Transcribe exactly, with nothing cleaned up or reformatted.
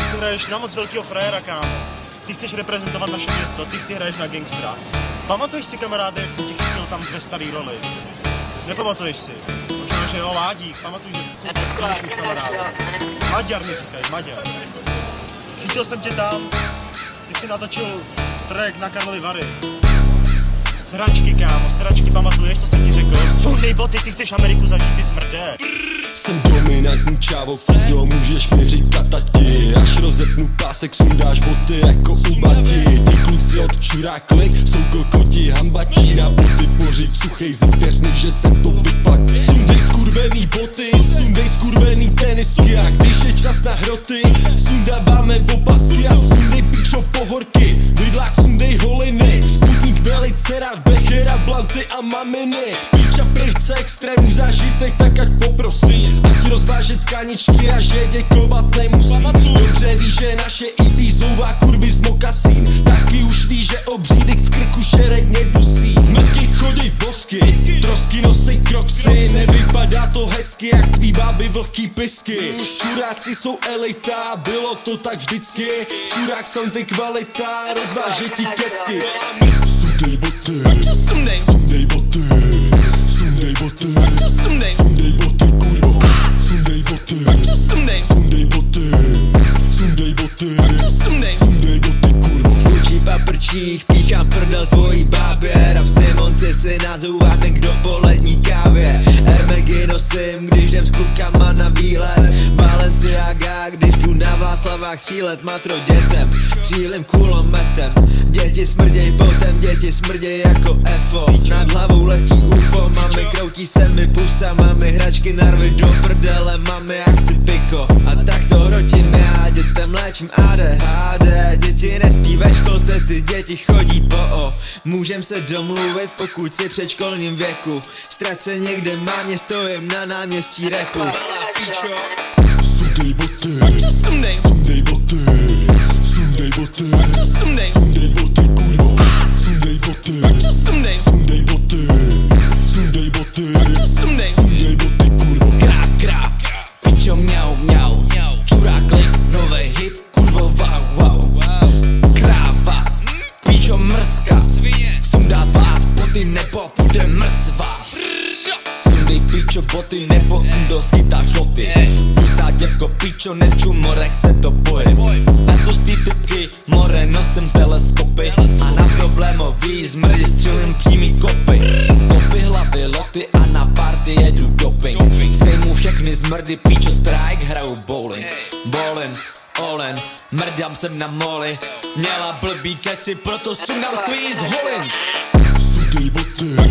si hraješ na moc velkého frajera, kámo. Ty chceš reprezentovat naše město, ty si hraješ na gangstra. Pamatuješ si, kamaráde, jak jsem ti chytil tam ve starý roli? Nepamatuješ si? Možná, že jo, Ládík, pamatuj, že chodíš už, kamaráde. Maďar mi říkají, Maďar. Chytil jsem tě tam, ty si natočil track na Karlovy Vary. Sračky, kámo, sračky, pamatuješ, co jsem ti řekl? Sundej boty, ty chceš Ameriku zažít, ty smrde. Jsem dominantní čávo, kdo můžeš mi říkat tati. Až rozepnu pásek, sundáš boty jako u Mati. Ty kluci od čuráklik jsou kokoti, hambačí na boty pořiď suchej zvěřnik, že se to vyplatí. Sundej skurvený boty, sundej skurvený tenisky. A když je čas na hroty, sundáváme opasky. A sundej pičo pohorky, vidlák sundej holiny. Sputník velice rád, Bechera, blanty a maminy. Píča prchce, extrémní zážitek, tak ať poprosím. A ti rozvážet tkaničky a že děkovat nemusí. Dobře víš, že naše í pé zouvá kurvy z mokasín. Taky už víš, že obřídek v krku šeredně dusí. Metky chodí bosky, trosky nosej kroxy. Nevypadá to hezky, jak tvý báby vlhký pisky. Čuráci jsou elita, bylo to tak vždycky. Čurák jsou ty kvalita, rozvážet ti kecky. Sundej boty, sundej boty, sundej boty, sundej boty, kurvo. Sundej boty, sundej boty, sundej boty, sundej boty, kurvo. V Gucci paprčích píchám prdel tvojí bábě. Rap Simonci si nazouvá ten, kdo po lední kávě. Ermegy nosím, když jdem s klukama na výlet. Balenciaga, když jdu na Václavách střílet matro dětem. Střílim kulometem, děti smrděj potem, děti smrděj jako efo. Nad hlavou letí ufo, mami kroutí se mi pusa. Mami hračky narvy do prdele, mami akci piko. A tak to hrotím já, dětem léčím á dé há dé. Děti nespí ve školce, ty děti chodí po o. Můžem se domluvit, pokud si před školním věku. Strať se někde, mámě stojím na náměstí reku. Píčo. Sundej boty, sundej boty, sundej boty, sundej boty, kurvo. Sundej boty, sundej boty, sundej boty, sundej boty, kurvo. Krá, krá, pičo, mňau, mňau, čurák lik, novej hit, kurvo, wow, wow. Kráva, pičo, mrcka, sundává boty, nebo bude mrtvá. Sundej pičo boty, nebo kdo schytá žloty. Pustá děvko pičo, neču more, chce to pojem. Na tustý typky, more, nosím teleskopy. A na problémový zmrdi střílim přímý kopy. Kopy hlavy, loty a na party jedu doping. Sejmu všechny zmrdy, pičo, strike, hraju bowling. Bowling, olen, mrdám sem na moli. Měla blbý keci, proto sundám svý z holin. Sundej boty,